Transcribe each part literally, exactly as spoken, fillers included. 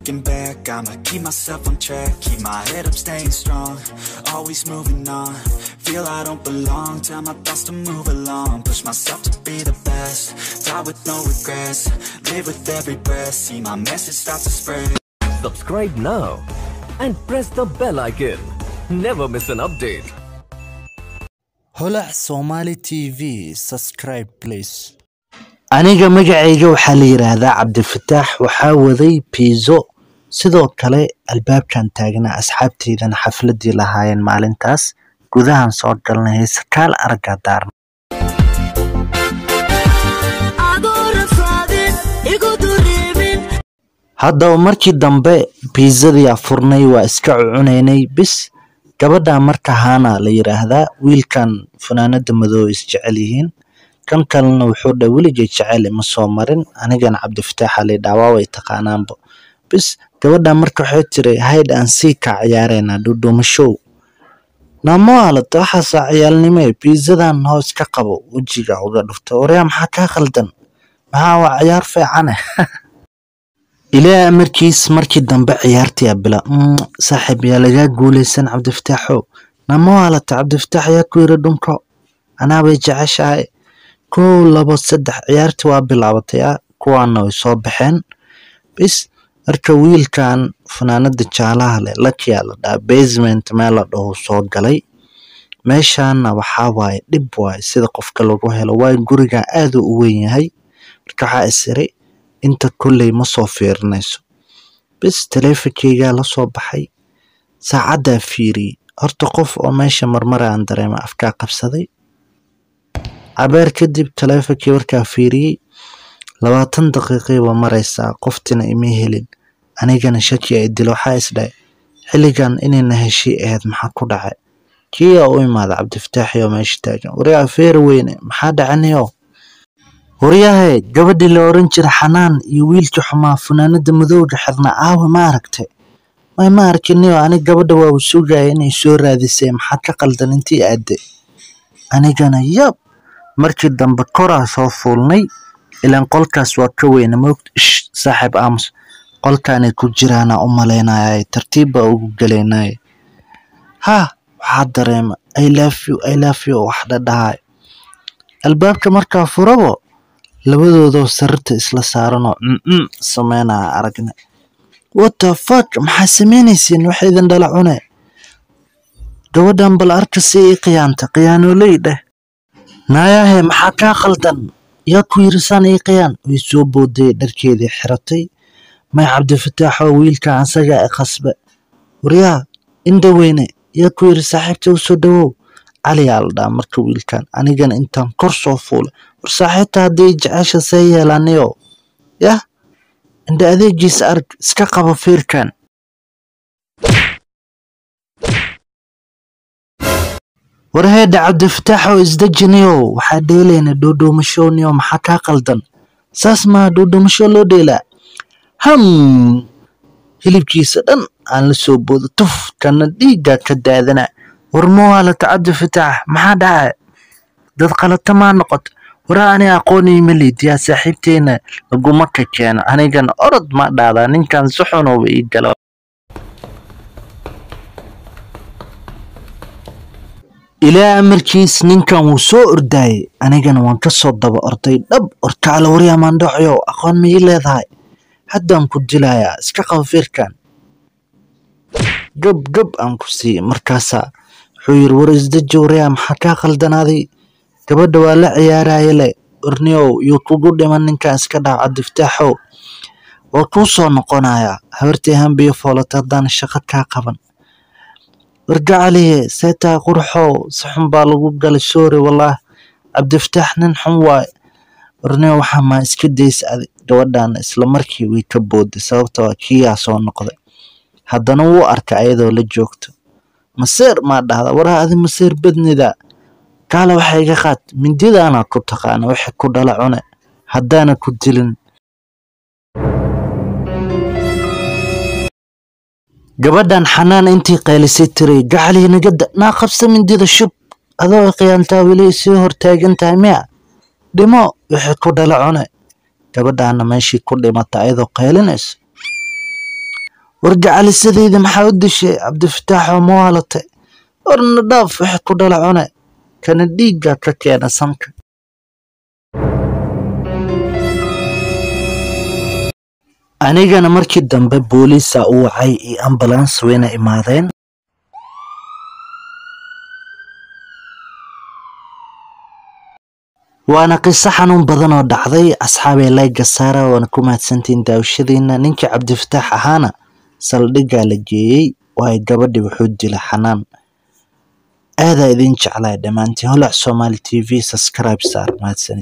Looking back, I'ma keep myself on track, keep my head up, staying strong, always moving on. Feel I don't belong, tell my thoughts to move along, push myself to be the best, die with no regrets, live with every breath, see my message start to spread. Subscribe now and press the bell icon. Never miss an update. Hola Somali T V, subscribe please. aniga magacayga waxa la yiraahdaa Cabdifataax waxa waday pizzo sidoo kale albaabkan taagna asxaabteedana xafladii lahaayeen maalintaas gudahan soo galnay sakaal arga daarna hadda markii dambe pizzadii afurnay waa iska cunaynay bis gabadha marka haana la yiraahdaa wiilkan fanaanada madow is jecel yihiin kan kalena wuxuu dhawiligay jecel ma soo marin anigana Cabdifataax ali dhaawaa way taqaanaanba bis gabadha marka waxay tiray hide and seek ciyaarayna dudumo show namo ala taxasa ciyaalnimo pizzadan hoos ka qabo wajiga uga dhufto oreya maxaa ka khaldan maxaa waa ciyaar fiican ilaa markiis markii dambe ciyaartii bila saaxiib yaa laga guuleysan Cabdifataax namo ala Cabdifataax yaa ku yiri dhunko ana way jeceshahay كل لبض صدح عيارتي وابلعبتي كوانا ويصوب بحين بس اركويل كان فنانة جعلها لك يالا دا بيزمنت مالا دو صوت قلي ماشانا وحاواي دبواي سيدا قفك لروحي لواي قرقا آذو اوين هاي ركحا اسري انت كلي مصوفير نيسو بس تليفكي قالا صوب بحي ساعدا فيري ارتقف وماشا مرمرة عن دريما افكا قبصدي عبار كدب تلافكي وركا فيري لباتن دقيقي ومريسا قفتنا إيميهلين أنا كان شكي إدلو حايس داي حلي كان إني نهشي إهد محاكو دعي كي أوي ماذا Cabdifataax يوم يشتاجن وريا فير ويني محاد عنيو وريا هاي قبل اللي أورنجر حنان يويل كحما فنانة مذوج حضنا آوه ما ركتي ما ما ركنيو أنا قبل دوا وسوقا إني سورة ذي سي محاكا قلدن انتي أدي أنا كان يب markii dambe koraa soo fuulnay ilaan qolkaas waa ka weyn moogta saaxiib aamus qolkaanay ku jiraana u maleynayay tartiibba ugu galeynay ha waxa dareema I love you I love you wax dhadhaay albaabka markaa furabo labadooda sarta isla saarano mm sameena aragna what the fuck maxaa sameynaysiin wax idin dhalacune gabadhan bal arka si qiyaanta qiyaano leeyahay naayahe maxaa ka khaldan yaa ku yirsan iqyaan way soo booday dharkeedii xiratay may Cabdifataax wiilka asaga ee qasba wariyaa inda weyne yaa ku yiri saaxiibta u soo dhawow cali alda marka wiilkan anigana intaan kor soo fuul war saaxiibta hadii jecesha say yeelanayo ya inda adeegiis arg iska qabo fiirkan warheeda Cabdifataax oo isdajiniyo waxa dheelayna dudumashooniyo maxaa ka qaldan saas ma dudumasho loo dheela ham hilibkiisa dhan aan la soo boodo tuf kana dhiiga ka daadana warmo wala Cabdifataax maxaa dhacay dad qalata ma noqot waraani aqooni milid ya saaxiibteena laguma ka keeno anigan orod ma dhaada ninkan suxun oo ii galo ilaa markiis ninkan uu soo orday anigana waan ka soo daba orday dhab ortaala wariya maan dhaxyo aqoon ma leedahay haddaan ku dilaya iska qawfirkan gab gab aan ku sii markaasa wuxuu yiri war isdaji wariya maxaa ka qaldanaaday gabadha waa la ciyaaraya le orniyo iyo kugu dhiman ninkan iska dhac Cabdifataax waa ku soo noqonaya habartii hanbiyo foolatadan shaqo ka qaban ورجع عليه سيتا قرحو صحن بالغو قال سوري والله Cabdifataax nin xun waay warnaa waxa ma iska deysay gabadhan isla markii way ka booday sababtoo kiya soo noqday haddana wuu arkay ayadoo la joogto maseer ma dhahda waraa adi maseer badnida kala waxa iga qaad mindidana ku taqaan waxa ku dhala cune haddana ku dilin gabadhan xanaan intii qaylisay tiray gacali naga na qabsa mindida shub adoo qiyaanta wili soo hortaagan tahay miya dhimo wixii ku dhala cune gabadhan meeshii ku dhimatay ayadoo qaylinayso wargacali sidayda maxaa u dishay cabdifataax oo mawaalate warna dhaaf wixii ku dhala cune kana dhiigga ka keena sanka anigana markii dambe booliisa u wacay iyo ambulance wayna imaadeen waana qiso xanuun badan oo dhacday asxaabay layga saara waana ku mahadsantiin daawashadiina ninkii cabdifataax ahaana saldhiggaa la geeyey waay gabadhi wuxuu dila xanaan aadaa idin jeclaa dhammaantiin holac Somali T V subscribe saar mahadsanid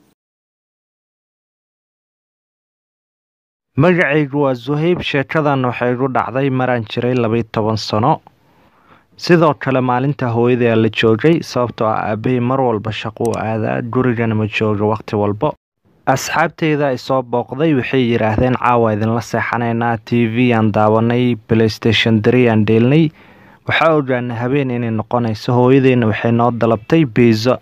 magacaygu waa Zuhayb sheekadan waxay igu dhacday maraan jiray laba iyo toban sano sidoo kale maalinta hooyaday la joogay sababtoo ah aabay mar walba shaqo aada gurigana ma joogo waqti walba asxaabteyda ay soo booqday waxay yiraahdeen caawa idin la seexanaynaa T V aan daawanay PlayStation three aan dheelnay waxa ogaanay habeen inay noqonayso hooyadeyna waxay noo dalabtay pizza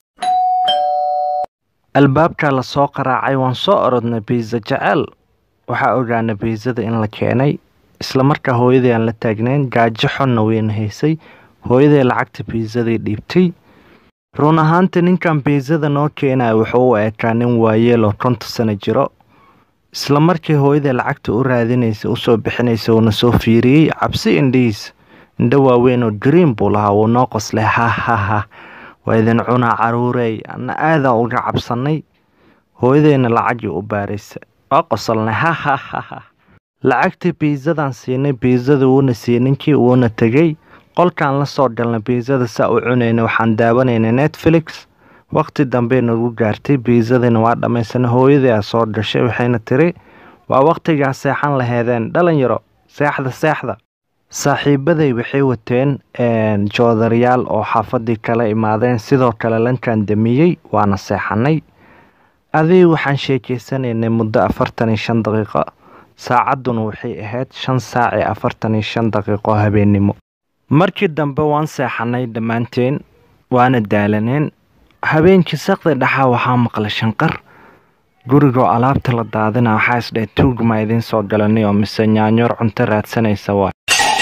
albaabka la soo qaraacay waan soo orodnay pizza jecel waxa ogaanay pizzada in la keenay isla markaa hooyaday aan la taagnayn gaajo xonna weyn haysay hooyaday lacagta pizzada dhiibtay run ahaantii ninkan pizzada noo keenay wuxuu u ekaa nin waayeel oo konton sano jiro isla markii hooyaday lacagta u raadinaysa u soo bixinaysa uu soo fiiriyay cabsi indhiis indha waaweyn oo green buu lahaa uu noo qoslay ha ha ha waa idin cunaa caruuray ana aada uga cabsanay hooyadayna lacag u baaraysa waa qosalnay ha ha ha lacagtii pizzadan siinay pizzada uuna siininkii uuna tagay qolkaan la soo galnay pizzada saa u cunayna waxaan daawanaynay Netflix waqti dambe nagu gaartay pizzadana waa dhamaysanay hooyaday soo gashay waxayna tiri waa waqtiga seexan laheedeen dhalinyaro seexda seexda saaxiibaday waxay wateen een joodariyaal oo xaafadii kala imaadeen sidoo kale lankan damiyay waana seexanay adii waxaan sheekeysanaynay muddo afartan iyo shan daqiiqo saacaduna waxay ahayd shan saac iyo afartan iyo shan daqiiqo habeenimo markii dambe waan seexanay dhammaanteen waana daalaneen habeenkii saqda dhaxa waxaa maqlay shanqar guriga alaabta la daadina waxaa isdhay tuug ma idin soo galanay oo mise nyaanyoor cunto raadsanaysa waa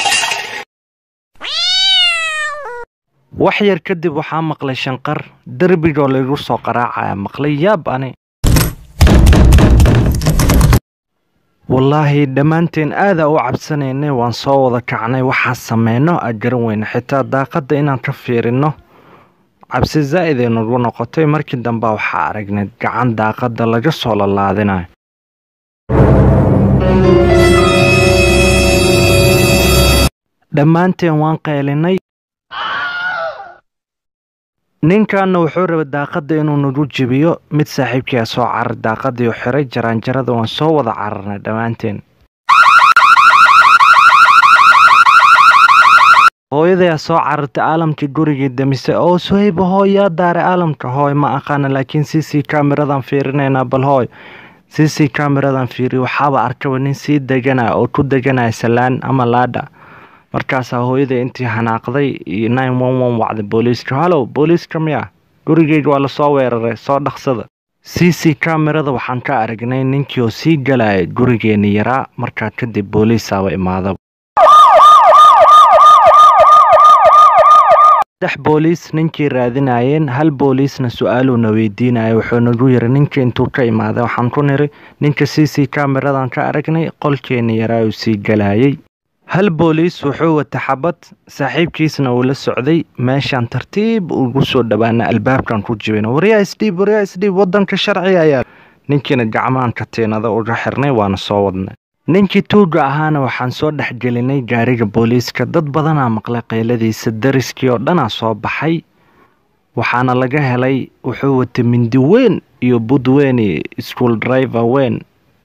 wax yar kadib waxaa maqlay shanqar darbiga lagu soo qaraacaya maqlay yaab ani والله dhammaanteen aada u cabsanaynay waan soo wada kacnay waxa sameeyno agaran weyn xitaa daaqada inaan ka fiirino cabsi zaid ay nagu noqotay markii dambe waxa aragnay gacan daaqada laga soo laalaadinay dhammaanteen waan qeylinay ninkan wuxuu rabay daaqada inuu nagu jibiyo mid saaxiibkii soo carar daaqadii oo xiray jaraanjarada waan soo wada cararnay dhammaanteen hooyaday soo carartay aalamkii gurigii damise oo Zuhayb hooya daare aalamka hooy ma aqaan laakiin C C cameradan fiirinayna bal hooy C C cameradan fiiri waxaba arkay nin si deganaa oo ku deganaa salaan ama laada markaas hooyaday intii xanaaqday nine one one wacday booliiska halo booliiska miya gurigeyga waa la soo weeraray soo dhaqsada C C camerada waxaan ka aragnay ninkii oo sii galay gurigeena yaraa markaa kadib booliiska waa imaada saddex booliis ninkii raadinayeen hal booliisna su'aalo na weydiinay wuxuu nagu yiri ninkii intuu ka imaaday waxaan ku niri ninka C C cameradan ka aragnay qolkeena yaraa oo sii galayay hal booliis wuxuu wata xabad saaxiibkiisna uu la socday meeshan tartiib ugu soo dhawaana albaabkan ku jibina wariyaa isdiib wariyaa isdiib wadanka sharciga ayaa ninkiina gacmaan ka teenada uga xirnay waana soo wadnay ninkii tuuga ahaana waxaan soo dhaxgelinay gaariga booliiska dad badan aa maqlay qeyladiisa dariskii oo dhan soo baxay waxaana laga helay wuxuu wata mindi weyn iyo bud weyn iyo school driver weyn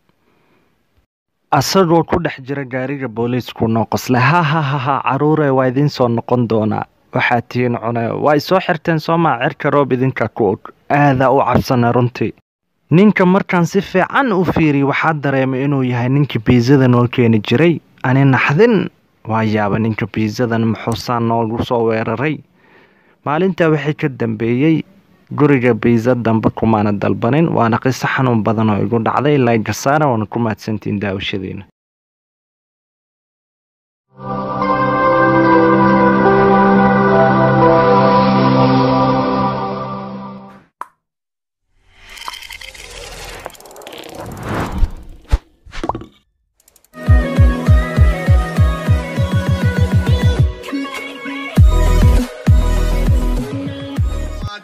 asagoo ku dhex jira gaariga booliisku noo qoslay ha ha ha caruure waa idin soo noqon doona waxaa tiin cunay way soo xirteen Soomaa cirka roob idinka ku og aada u cabsana runtii ninka markaan si fiican u fiiri waxa dareemay inuu yahay ninkii pizzada noo keeni jiray ani naxdin waa yaaba ninka pizzadan muxuusaan noogu soo weeraray maalinta wixii ka dambeeyay guriga pizza dambe kumaana dalbanin waana qiso xanuun badan oo igu dhacday like saara waana ku mahadsantiin daawashadiina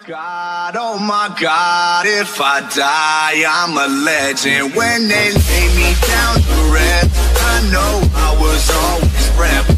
God, oh my God, if I die, I'm a legend. When they lay me down to rest, I know I was always prepped.